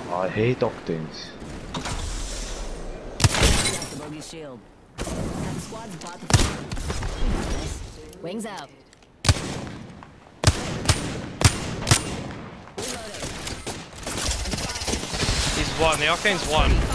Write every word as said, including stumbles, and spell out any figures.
I hate Octanes. The bogey shield. That squad's bought the farm. We got this. Wings out. He's one. The Octane's one.